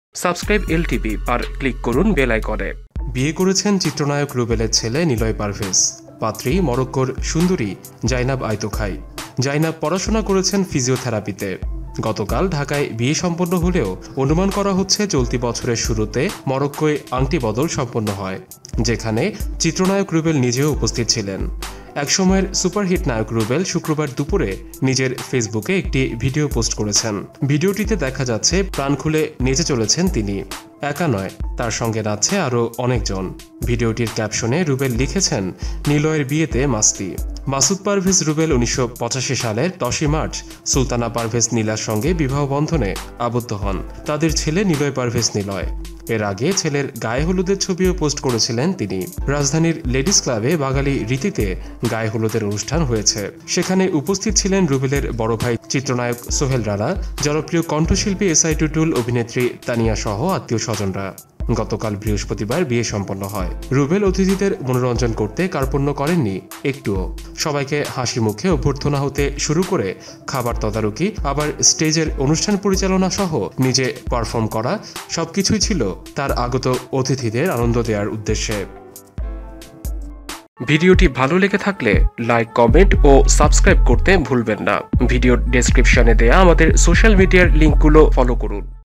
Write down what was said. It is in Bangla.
সাবস্ক্রাইব এলটিভি আর ক্লিক করুন বেল আইকনে। বিয়ে করেছেন চিত্রনায়ক রুবেলের ছেলে নিলয় পারভেজ। পাত্রী মরক্কোর সুন্দরী জাইনাব আইতোখাই। জাইনাব পড়াশোনা করেছেন ফিজিওথেরাপিতে। গতকাল ঢাকায় বিয়ে সম্পন্ন হলেও অনুমান করা হচ্ছে চলতি বছরের শুরুতে মরক্কোয় আংটি বদল সম্পন্ন হয়, যেখানে চিত্রনায়ক রুবেল নিজেও উপস্থিত ছিলেন। একসময়ের সুপারহিট নায়ক রুবেল শুক্রবার দুপুরে নিজের ফেসবুকে একটি ভিডিও পোস্ট করেছেন। ভিডিওটিতে দেখা যাচ্ছে প্রাণ খুলে নেচে চলেছেন তিনি। একা নয়, তার সঙ্গে নাচছে আরও অনেকজন। ভিডিওটির ক্যাপশনে রুবেল লিখেছেন, নিলয়ের বিয়েতে মাস্তি। মাসুদ পারভেজ রুবেল 1985 সালের 10ই মার্চ সুলতানা পারভেজ নীলার সঙ্গে বিবাহ বন্ধনে আবদ্ধ হন। তাদের ছেলে নিলয় পারভেজ নিলয়। এর আগে ছেলের গায়ে হলুদের ছবিও পোস্ট করেছিলেন তিনি। রাজধানীর লেডিস ক্লাবে বাঙালি রীতিতে গায়ে হলুদের অনুষ্ঠান হয়েছে। সেখানে উপস্থিত ছিলেন রুবেলের বড় ভাই চিত্রনায়ক সোহেল রানা, জনপ্রিয় কণ্ঠশিল্পী এসআই টুটুল, অভিনেত্রী তানিয়া সহ আত্মীয় স্বজনরা। গতকাল বৃহস্পতিবার বিয়ে সম্পন্ন হয়। রুবেল অতিথিদের মনোরঞ্জন করতে কার্পণ্য করেননি একটুও। সবাইকে হাসি মুখে অভ্যর্থনা হতে শুরু করে খাবার তদারকি, আবার স্টেজের অনুষ্ঠান পরিচালনা সহ নিজে পারফর্ম করা সবকিছুই ছিল তার আগত অতিথিদের আনন্দ দেওয়ার উদ্দেশ্যে। ভিডিওটি ভালো লেগে থাকলে লাইক, কমেন্ট ও সাবস্ক্রাইব করতে ভুলবেন না। ভিডিওর ডেসক্রিপশনে দেয়া আমাদের সোশ্যাল মিডিয়ার লিঙ্কগুলো ফলো করুন।